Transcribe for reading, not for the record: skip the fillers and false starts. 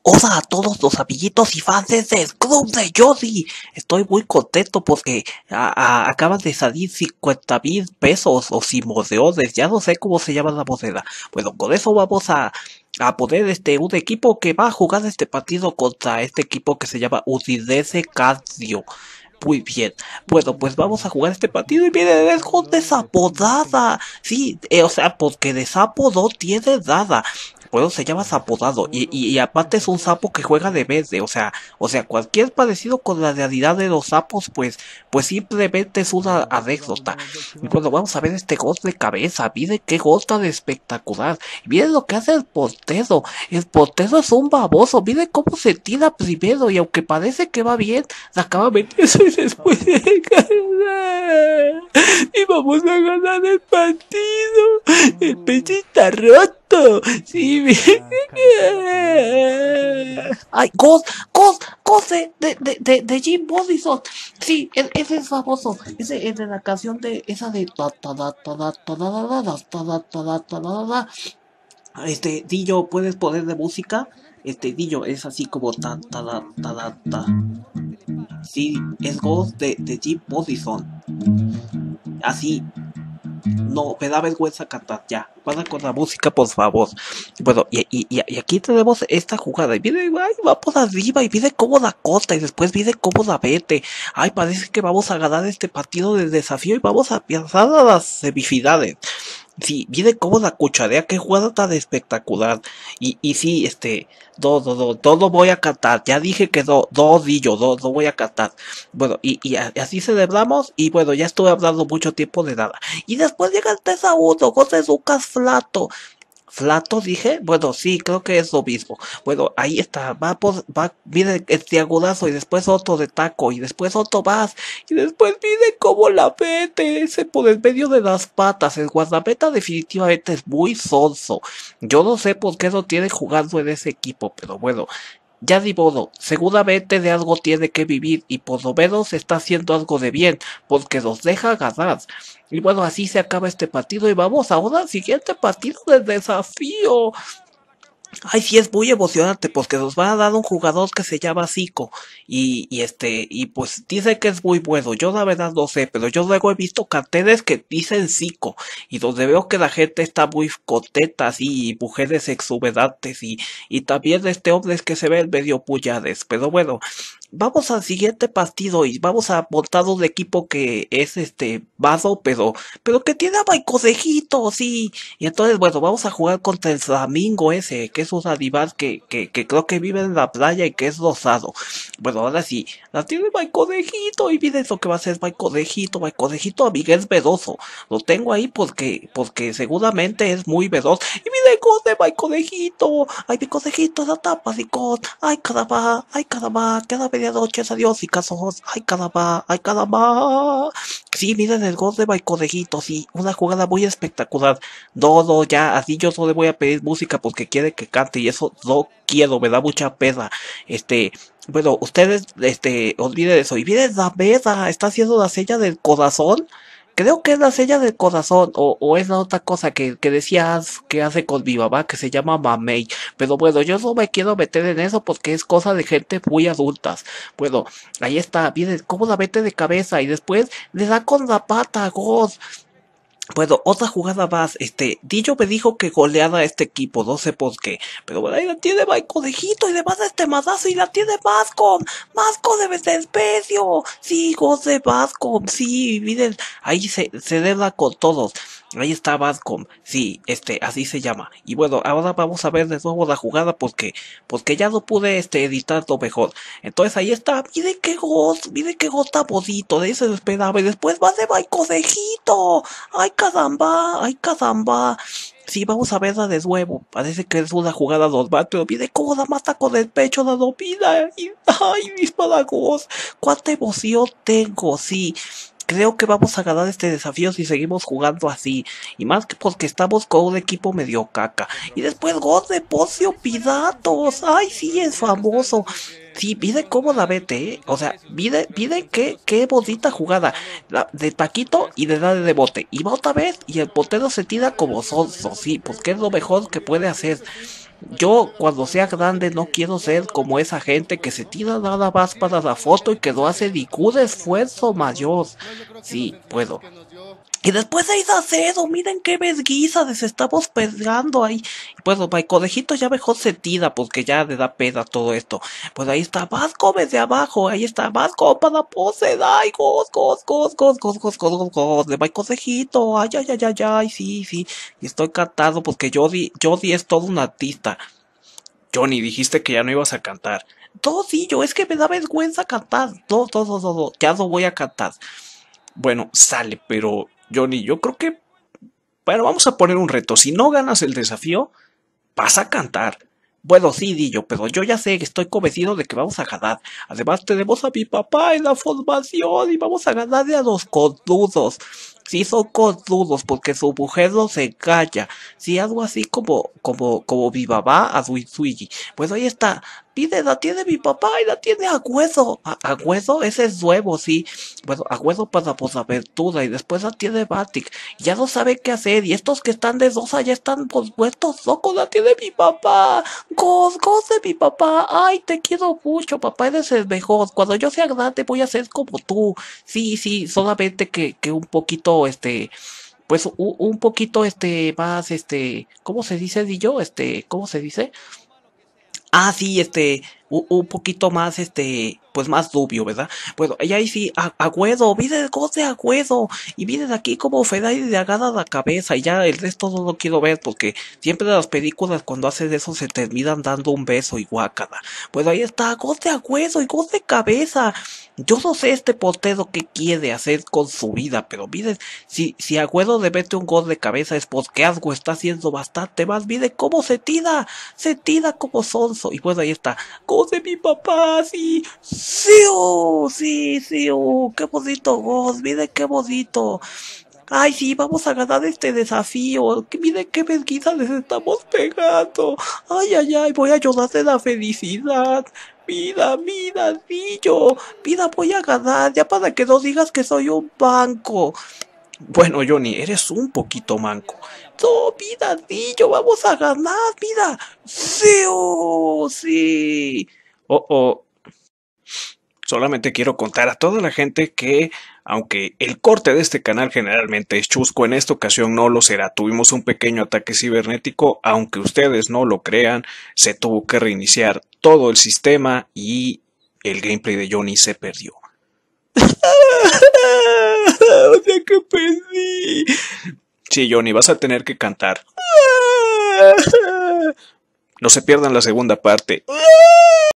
Hola a todos los amiguitos y fans del Club de Jody. Estoy muy contento porque acaban de salir 50,000 pesos o simoleones. Ya no sé cómo se llama la moneda. Bueno, con eso vamos a poner un equipo que va a jugar este partido contra este equipo que se llama Udinese Calcio. Muy bien. Bueno, pues vamos a jugar este partido y miren, es con desapodada. Sí, o sea, porque de sapo no tiene nada. Bueno, se llama Zapodado y aparte es un sapo que juega de verde, o sea, cualquier parecido con la realidad de los sapos, pues simplemente es una anécdota. Y bueno, vamos a ver este gol de cabeza, miren qué gol tan espectacular. Miren lo que hace el portero es un baboso, miren cómo se tira primero y aunque parece que va bien, la acaba metiendo y después de ganar. Y vamos a ganar el partido. El pecho está roto. Sí, ay, gol de Jim Morrison. Sí, ese es famoso. Ese es de la canción de esa de Dillo, ¿puedes poner de música? Dillo, es así como ta. Sí, es Ghost de Jim Morrison. Así, no, me da vergüenza cantar, ya. Para con la música, por favor. Bueno, y aquí tenemos esta jugada. Y viene, ay, va por arriba y viene cómo la corta y después viene cómo la vete. Ay, parece que vamos a ganar este partido de desafío y vamos a pasar a las semifinales. Sí, viene como la cucharea, qué jugada tan espectacular. Y sí, todo voy a cantar. Ya dije que no voy a cantar. Bueno, así celebramos. Y bueno, ya estuve hablando mucho tiempo de nada. Y después llega el 3-1, gol de Lucas Flato. Flato dije, bueno, sí, creo que es lo mismo. Bueno, ahí está, viene el triangulazo y después otro de taco y después otro más y después viene como la mete ese por el medio de las patas. El guardameta definitivamente es muy sonso. Yo no sé por qué no tiene jugando en ese equipo, pero bueno, ya ni modo, seguramente de algo tiene que vivir y por lo menos está haciendo algo de bien, porque los deja ganar. Y bueno, así se acaba este partido y vamos ahora al siguiente partido de desafío. Ay, sí, es muy emocionante porque nos va a dar un jugador que se llama Zico y pues dice que es muy bueno. Yo la verdad no sé, pero yo luego he visto carteles que dicen Zico y donde veo que la gente está muy contenta así y mujeres exuberantes y también hombres que se ven medio puñades. Pero bueno, vamos al siguiente partido y vamos a montar un equipo que es vaso, pero que tiene a Maicosejito, sí. Y entonces, bueno, vamos a jugar contra el flamingo ese, que es un animal que creo que vive en la playa y que es rosado. Bueno, ahora sí, la tiene Maicosejito y miren eso que va a ser Maicosejito a Miguel Vedoso. Lo tengo ahí porque seguramente es muy veloz. Y miren gol de Maicosejito. Ay, mi conejito, la tapa, ay caramba, cada medianoche adiós y casos, ay caramba. Sí, miren el gol de Maicosejito, sí, una jugada muy espectacular. No, ya, así yo no le voy a pedir música porque quiere que cante y eso no quiero, me da mucha pena. Bueno, ustedes, olviden eso. Y miren la mesa, está haciendo la seña del corazón. Creo que es la seña del corazón, o es la otra cosa que decías que hace con mi mamá, que se llama mamey. Pero bueno, yo no me quiero meter en eso porque es cosa de gente muy adultas. Bueno, ahí está, miren cómo la mete de cabeza y después le da con la pata, gol. Bueno, otra jugada más, Dillo me dijo que goleara a este equipo, no sé por qué, pero bueno, ahí la tiene Conejito y le manda este mazazo y la tiene Mascom de despecio, sí, gol de Mascom, sí, miren, ahí se debla con todos, ahí está Mascom, sí, así se llama, y bueno, ahora vamos a ver de nuevo la jugada porque ya no pude, editarlo mejor, entonces ahí está, miren qué gol tan bonito, de ahí se lo esperaba y después va de Conejito. Ay caramba. Sí, vamos a verla de nuevo. Parece que es una jugada normal, pero mire cómo la mata con el pecho, la domina. Ay, mis palagos. Cuánta emoción tengo, sí. Creo que vamos a ganar este desafío si seguimos jugando así. Y más que porque estamos con un equipo medio caca. Y después gol de Pocio Pilatos. Ay, sí, es famoso. Sí, mire cómo la vete, O sea, mire qué bonita jugada. De taquito y de darle de bote. Y va otra vez y el portero se tira como sonso, sí, porque es lo mejor que puede hacer. Yo cuando sea grande no quiero ser como esa gente que se tira nada más para la foto y que no hace ningún esfuerzo mayor. Sí, puedo. Y después de Salcedo, miren qué vergüenza, les estamos pegando ahí. Bueno, el conejito ya mejor se tira porque ya le da pena todo esto. Pues ahí está Vasco desde abajo, ahí está Vasco para pose, ay, gos, de my conejito, ay, sí, sí. Y estoy cantando porque Jordi es todo un artista. Johnny, dijiste que ya no ibas a cantar. Todo sí, yo es que me da vergüenza cantar. No, ya no voy a cantar. Bueno, sale, pero Johnny, yo creo que, bueno, vamos a poner un reto. Si no ganas el desafío, vas a cantar. Bueno, sí, Dillo, pero yo ya sé que estoy convencido de que vamos a ganar. Además, tenemos a mi papá en la formación y vamos a ganarle a los condudos. Sí, son condudos porque su mujer no se calla. Sí, algo así como mi mamá a Suigi. Pues ahí está. Pide, la tiene mi papá y la tiene Agüedo. Agüedo, ese es nuevo, sí. Bueno, Agüedo para pues abertura y después la tiene Batic. Ya no sabe qué hacer y estos que están de Dosa ya están pues vueltos locos. La tiene mi papá. Goz de mi papá. Ay, te quiero mucho, papá, eres el mejor. Cuando yo sea grande voy a ser como tú. Sí, sí, solamente que un poquito, pues un poquito, más, ¿cómo se dice, Dillo? ¿Cómo se dice? Ah, sí, un poquito más, pues más dubio, ¿verdad? Bueno, y ahí sí, Agüedo, vi el gol de Agüedo, y vi de aquí como Fedai le agarra la cabeza, y ya el resto no lo quiero ver, porque siempre en las películas cuando haces eso se terminan dando un beso y guácala. Pues ahí está, gol de Agüedo y gol de cabeza. Yo no sé este portero qué quiere hacer con su vida, pero miren, si Agüedo le mete un gol de cabeza es porque algo está haciendo bastante más. Miren cómo se tira como sonso. Y pues ahí está. Gol de mi papá, sí. Sí, qué bonito gol, miren qué bonito. Ay, sí, vamos a ganar este desafío. Que miren qué vergüenza les estamos pegando. Ay, voy a llorar de la felicidad. Mira, niño. Mira, voy a ganar. Ya para que no digas que soy un banco. Bueno, Johnny, eres un poquito manco. No, mira, niño, vamos a ganar, mira. Sí, sí. Oh. Solamente quiero contar a toda la gente que, aunque el corte de este canal generalmente es chusco, en esta ocasión no lo será. Tuvimos un pequeño ataque cibernético, aunque ustedes no lo crean, se tuvo que reiniciar todo el sistema y el gameplay de Johnny se perdió. O sea que perdí. Sí, Johnny, vas a tener que cantar. No se pierdan la segunda parte.